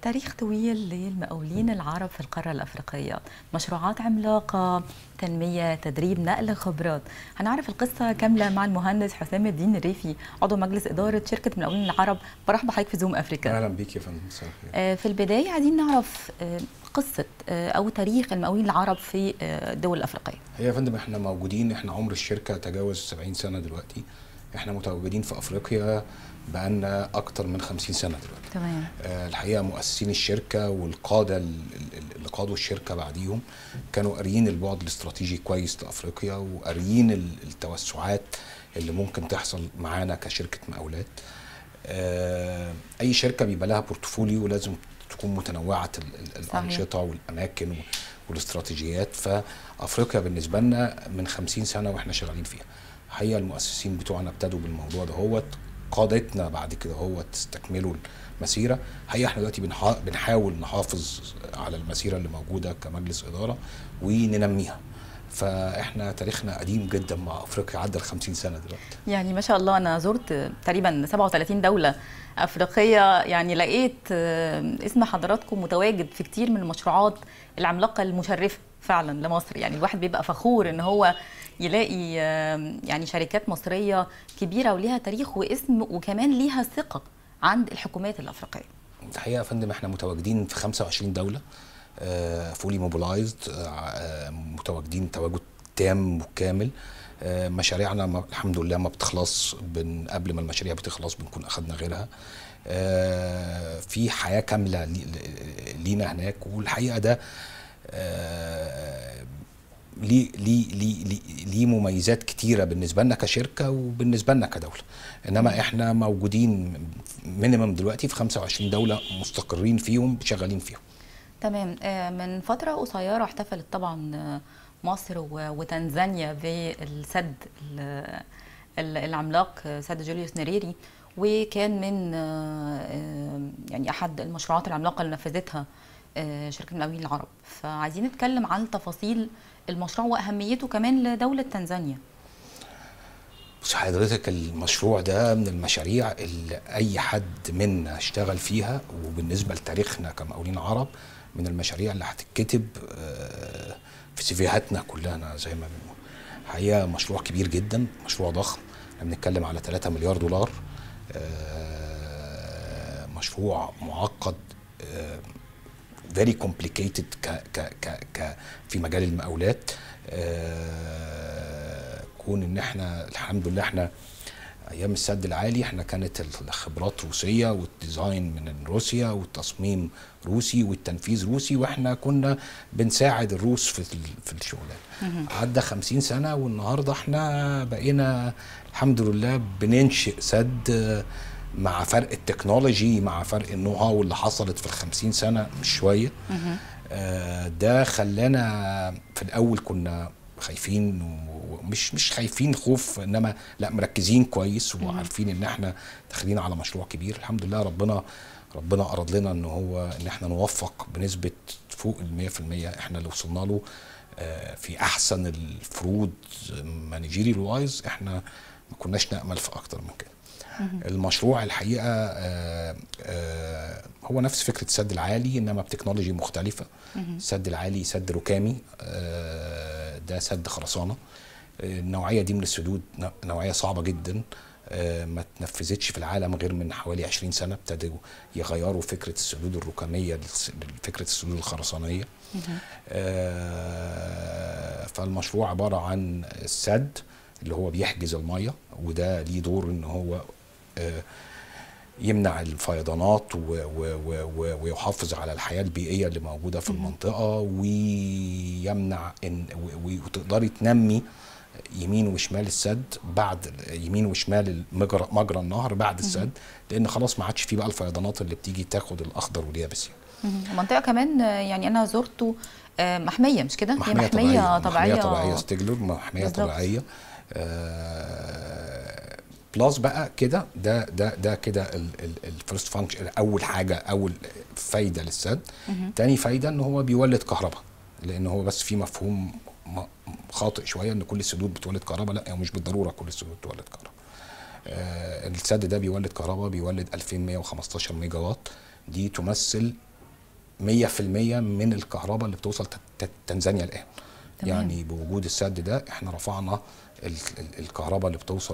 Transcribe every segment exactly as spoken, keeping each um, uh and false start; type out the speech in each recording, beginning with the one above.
تاريخ طويل للمقاولين العرب في القارة الأفريقية، مشروعات عملاقة، تنمية، تدريب، نقل خبرات. هنعرف القصة كاملة مع المهندس حسام الدين الريفي، عضو مجلس إدارة شركة المقاولين العرب. برحب بحضرتك في زوم أفريكا. أهلا بيك يا فندم. آه في البداية عايزين نعرف آه قصة آه أو تاريخ المقاولين العرب في آه الدول الأفريقية. هي يا فندم احنا موجودين، احنا عمر الشركة تجاوز سبعين سنة دلوقتي. احنا متواجدين في أفريقيا بقالنا أكتر من خمسين سنة دلوقتي. تمام. آه الحقيقة مؤسسين الشركة والقادة اللي قادوا الشركة بعديهم كانوا قاريين البعد الاستراتيجي كويس لأفريقيا، وقاريين التوسعات اللي ممكن تحصل معانا كشركة مقاولات. آه أي شركة بيبقى لها بورتفوليو لازم تكون متنوعة الأنشطة والأماكن والاستراتيجيات. فأفريقيا بالنسبة لنا من خمسين سنة وإحنا شغالين فيها. الحقيقة المؤسسين بتوعنا ابتدوا بالموضوع ده، هو قادتنا بعد كده هو تستكملوا المسيرة. الحقيقة احنا دلوقتي بنحاول نحافظ على المسيرة اللي موجودة كمجلس إدارة وننميها. فاحنا تاريخنا قديم جدا مع افريقيا، عدى ال خمسين سنه دلوقتي. يعني ما شاء الله، انا زرت تقريبا سبعة وثلاثين دوله افريقيه، يعني لقيت اسم حضراتكم متواجد في كتير من المشروعات العملاقه المشرفه فعلا لمصر. يعني الواحد بيبقى فخور ان هو يلاقي يعني شركات مصريه كبيره وليها تاريخ واسم، وكمان ليها ثقه عند الحكومات الافريقيه. الحقيقه يا فندم احنا متواجدين في خمسة وعشرين دوله، فولي موبلايزد، متواجدين تواجد تام وكامل. مشاريعنا الحمد لله ما بتخلص، بن قبل ما المشاريع بتخلص بنكون اخذنا غيرها. في حياه كامله لينا هناك، والحقيقه ده ليه ليه ليه ليه مميزات كتيره بالنسبه لنا كشركه وبالنسبه لنا كدوله. انما احنا موجودين مينيمم دلوقتي في خمسة وعشرين دوله مستقرين فيهم شغالين فيهم. تمام. من فترة قصيرة احتفلت طبعا مصر وتنزانيا بالسد العملاق، سد جوليوس نيريري، وكان من يعني أحد المشروعات العملاقة اللي نفذتها شركة المقاولين العرب. فعايزين نتكلم عن تفاصيل المشروع وأهميته كمان لدولة تنزانيا. بص حضرتك، المشروع ده من المشاريع اللي أي حد منا اشتغل فيها، وبالنسبة لتاريخنا كمقاولين عرب من المشاريع اللي هتتكتب في سيفيهاتنا كلنا زي ما بنقول. حقيقة مشروع كبير جدا، مشروع ضخم، احنا بنتكلم على ثلاثة مليار دولار. مشروع معقد، very complicated ك ك ك ك في مجال المقاولات. كون ان احنا الحمد لله احنا ايام السد العالي احنا كانت الخبرات روسيه والديزاين من روسيا والتصميم روسي والتنفيذ روسي، واحنا كنا بنساعد الروس في في الشغلانه. عدى خمسين سنه والنهارده احنا بقينا الحمد لله بننشئ سد مع فرق التكنولوجي، مع فرق النو هاو اللي حصلت في الخمسين سنه مش شويه. آه ده خلانا في الاول كنا خايفين، ومش مش خايفين خوف، انما لا مركزين كويس وعارفين ان احنا داخلين على مشروع كبير. الحمد لله ربنا ربنا اراد لنا ان هو ان احنا نوفق بنسبه فوق ال مية في المية. احنا اللي وصلنا له في احسن الفروض مانجيري وايز، احنا ما كناش نامل في اكتر من كده. المشروع الحقيقه آآ آآ هو نفس فكره السد العالي انما بتكنولوجي مختلفه. السد العالي سد ركامي، ده سد خرسانه. النوعيه دي من السدود نوعيه صعبه جدا، ما تنفذتش في العالم غير من حوالي عشرين سنه. ابتدوا يغيروا فكره السدود الركاميه لفكره السدود الخرسانيه. فالمشروع عباره عن السد اللي هو بيحجز الميه، وده ليه دور ان هو يمنع الفيضانات ويحافظ على الحياه البيئيه اللي موجوده في المنطقه، ويمنع ان وتقدري تنمي يمين وشمال السد بعد يمين وشمال مجرى مجرى النهر بعد السد، لان خلاص ما عادش فيه بقى الفيضانات اللي بتيجي تاخد الاخضر واليابس. منطقه كمان يعني انا زرته محميه، مش كده؟ محميه, محمية طبيعيه محميه طبيعيه ستيجلر، محميه طبيعيه. آه بلس بقى كده ده ده ده كده الفيرست فانكشن، اول حاجه اول فايده للسد. تاني فايده ان هو بيولد كهرباء، لان هو بس في مفهوم خاطئ شويه ان كل السدود بتولد كهرباء. لا، مش بالضروره كل السدود بتولد كهرباء. آه السد ده بيولد كهرباء، بيولد ألفين ومية وخمستاشر ميجا وات، دي تمثل مية في المية من الكهرباء اللي بتوصل تنزانيا الان. تمام. يعني بوجود السد ده احنا رفعنا الكهرباء اللي بتوصل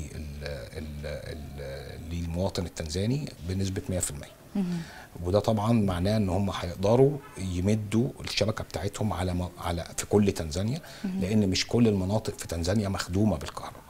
للمواطن التنزاني بنسبه مية في المية. وده طبعا معناه ان هم هيقدروا يمدوا الشبكه بتاعتهم على على في كل تنزانيا، لان مش كل المناطق في تنزانيا مخدومه بالكهرباء.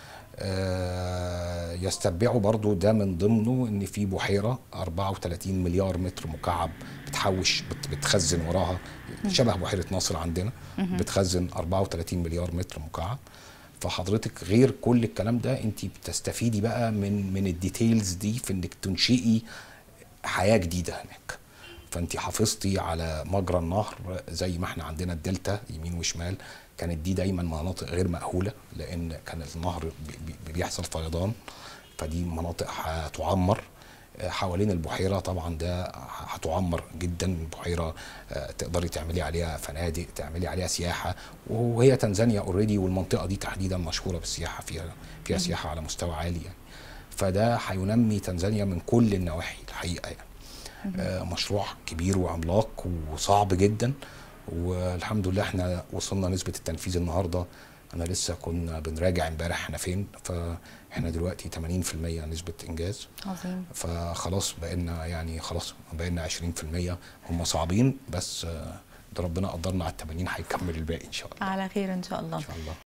آه يستتبعوا برضو ده من ضمنه ان في بحيره أربعة وثلاثين مليار متر مكعب بتحوش بتخزن وراها، شبه بحيره ناصر عندنا، بتخزن أربعة وثلاثين مليار متر مكعب. فحضرتك غير كل الكلام ده انت بتستفيدي بقى من من الديتيلز دي في انك تنشئي حياه جديده هناك. فانت حافظتي على مجرى النهر زي ما احنا عندنا الدلتا يمين وشمال، كانت دي دايما مناطق غير مأهوله لان كان النهر بي بيحصل فيضان، فدي مناطق هتعمر. حوالين البحيره طبعا ده هتعمر جدا، البحيره تقدري تعملي عليها فنادق، تعملي عليها سياحه، وهي تنزانيا اوريدي والمنطقه دي تحديدا مشهوره بالسياحه، فيها فيها سياحه على مستوى عالي يعني. فده هينمي تنزانيا من كل النواحي الحقيقه يعني. آه مشروع كبير وعملاق وصعب جدا، والحمد لله احنا وصلنا نسبه التنفيذ النهارده، انا لسه كنا بنراجع امبارح احنا فين، فاحنا دلوقتي ثمانين في المية نسبه انجاز. عظيم. فخلاص بقينا يعني خلاص بقينا عشرين في المية، هم صعبين بس ده ربنا قدرنا على الثمانين، هيكمل الباقي ان شاء الله. على خير ان شاء الله. ان شاء الله.